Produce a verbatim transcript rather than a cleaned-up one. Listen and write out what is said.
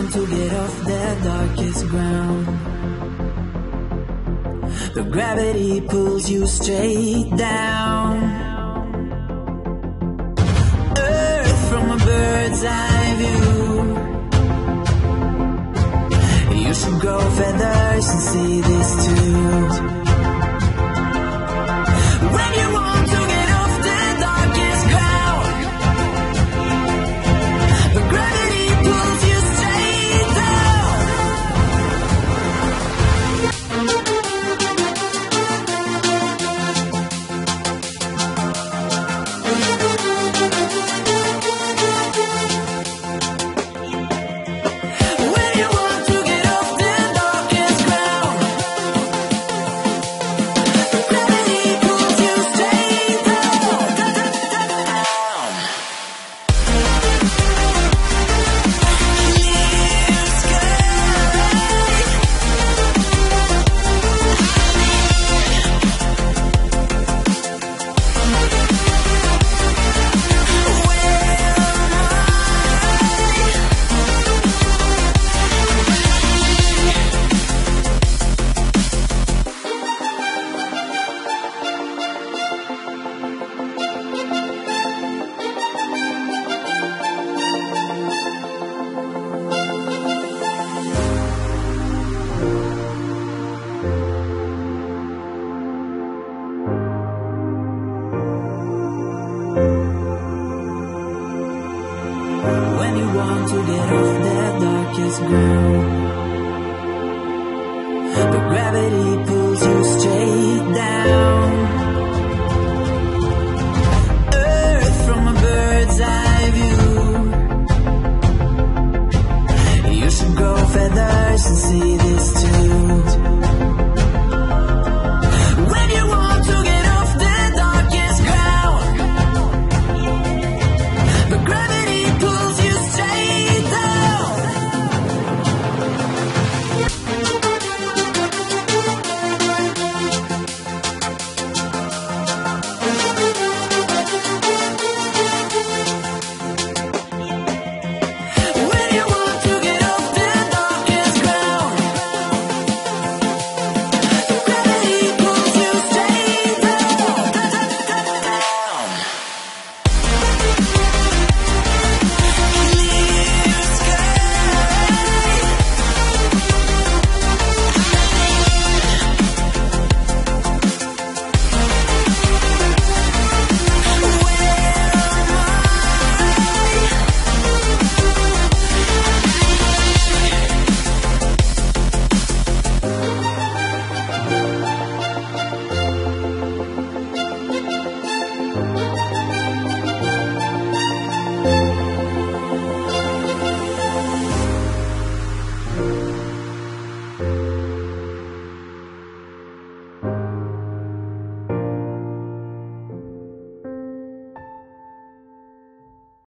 want to get off the darkest ground, the gravity pulls you straight down. Earth from a bird's eye view. You should grow feathers and see this too. When you want to get off the darkest ground, the gravity pulls you straight down. When you want to get off the darkest ground, the gravity pulls you straight down, down. Clear sky. When you want to get off the darkest ground, the gravity